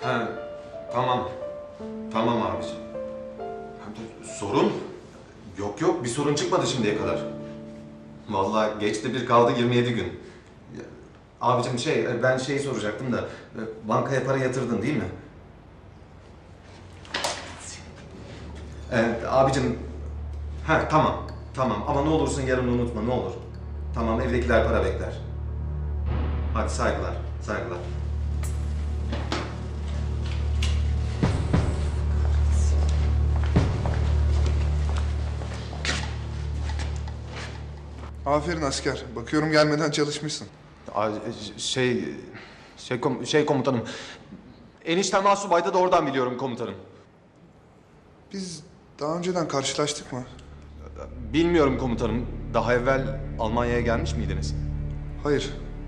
Ha, tamam. Tamam abiciğim. Sorun? Yok bir sorun çıkmadı şimdiye kadar. Vallahi geçti bir kaldı 27 gün. Abicim ben şeyi soracaktım da bankaya para yatırdın değil mi? Abicim tamam ama ne olursun yarın unutma ne olur. Tamam evdekiler para bekler. Hadi saygılar. Aferin asker. Bakıyorum gelmeden çalışmışsın. Komutanım. Eniştem Asubay'da da oradan biliyorum komutanım. Biz daha önceden karşılaştık mı? Bilmiyorum komutanım. Daha evvel Almanya'ya gelmiş miydiniz? Hayır.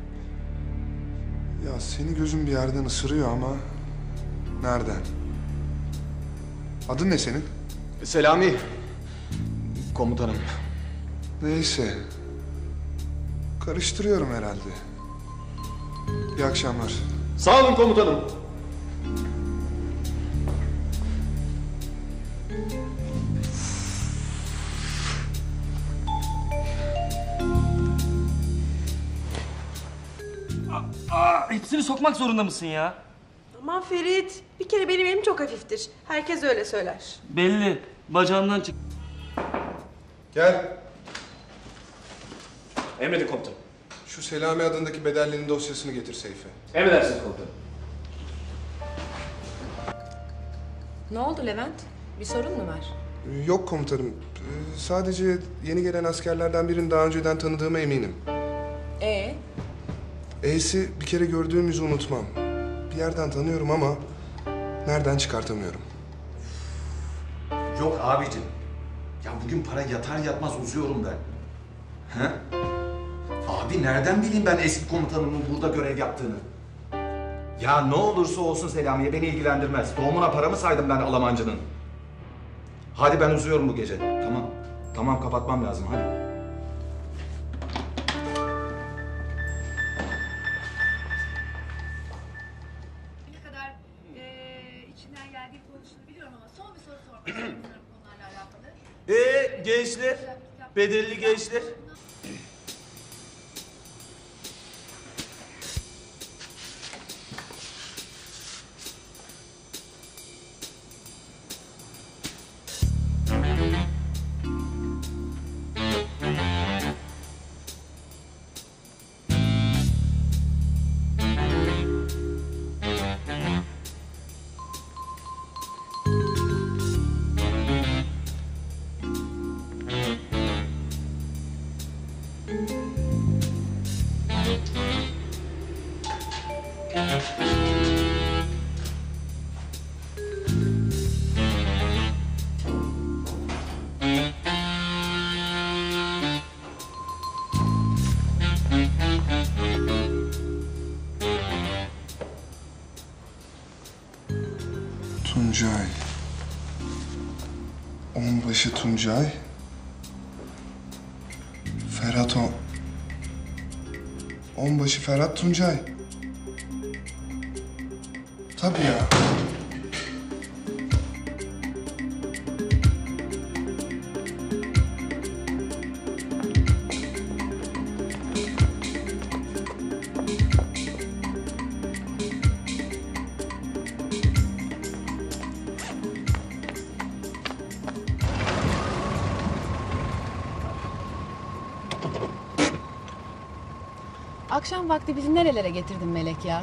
Ya seni gözüm bir yerden ısırıyor ama... Nereden? Adın ne senin? Selami. Komutanım. Neyse. Karıştırıyorum herhalde. İyi akşamlar. Sağ olun komutanım. Hepsini sokmak zorunda mısın ya? Aman Ferit, bir kere benim elim çok hafiftir. Herkes öyle söyler. Belli. Bacağından çık. Gel. Emredin komutanım. Şu Selami adındaki bedellinin dosyasını getir Seyfe. Emredersiniz komutanım. Ne oldu Levent? Bir sorun mu var? Yok komutanım. Sadece yeni gelen askerlerden birini daha önceden tanıdığıma eminim. E'si bir kere gördüğüm yüzü unutmam. Bir yerden tanıyorum ama nereden çıkartamıyorum. Yok abicim. Ya bugün para yatar yatmaz uzuyorum ben. He? Abi nereden bileyim ben eski komutanımın burada görev yaptığını? Ya ne olursa olsun Selamiye beni ilgilendirmez. Doğumuna paramı saydım ben Almancının. Hadi ben uzuyorum bu gece. Tamam kapatmam lazım hadi. Ne kadar içinden geldiği konusunu biliyorum ama son bir soru sormak istiyorum bu konularla alakalı. Gençler, bedelli gençler. Tuncay. Onbaşı Tuncay. Onbaşı Ferhat Tuncay. Tabii ya. Akşam vakti bizi nerelere getirdin Melek ya?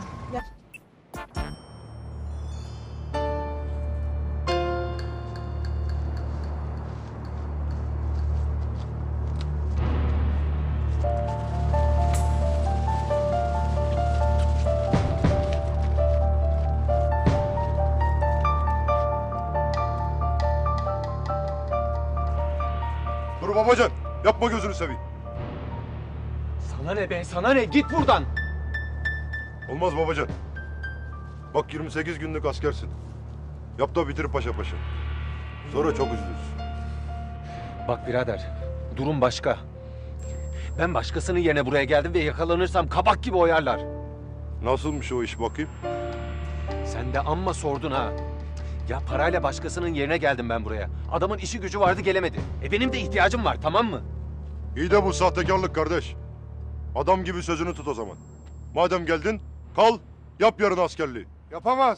Dur babacan, yapma gözünü seveyim. Sana ne be sana ne git buradan. Olmaz babacan. Bak 28 günlük askersin. Yap da bitir paşa paşa. Sonra çok üzülürsün. Bak birader, durum başka. Ben başkasının yerine buraya geldim ve yakalanırsam kabak gibi oyarlar. Nasılmış o iş bakayım? Sen de amma sordun ha. Ya parayla başkasının yerine geldim ben buraya. Adamın işi gücü vardı gelemedi. Benim de ihtiyacım var, tamam mı? İyi de bu sahtekarlık kardeş. Adam gibi sözünü tut o zaman. Madem geldin, kal, yap yarın askerliği. Yapamaz.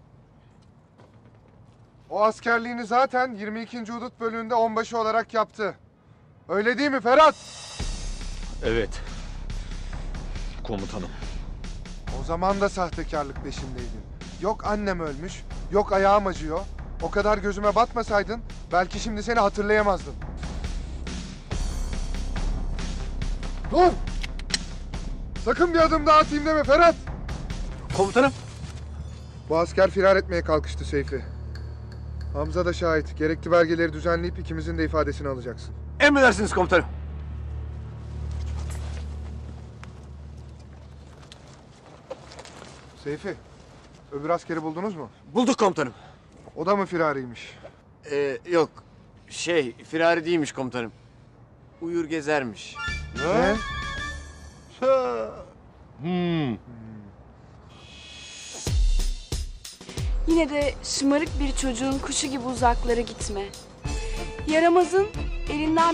O askerliğini zaten 22. Hudut bölüğünde onbaşı olarak yaptı. Öyle değil mi Ferhat? Evet. Komutanım. O zaman da sahtekarlık peşindeydin. Yok annem ölmüş, yok ayağım acıyor. O kadar gözüme batmasaydın belki şimdi seni hatırlayamazdım. Dur! Sakın bir adım daha atayım deme Ferhat! Komutanım. Bu asker firar etmeye kalkıştı Seyfi. Hamza da şahit. Gerekli belgeleri düzenleyip ikimizin de ifadesini alacaksın. Emredersiniz komutanım. Seyfi, öbür askeri buldunuz mu? Bulduk komutanım. O da mı firariymiş? Yok. Firari değilmiş komutanım. Uyur gezermiş. Ne? Yine de şımarık bir çocuğun kuşu gibi uzaklara gitme. Yaramazın elinden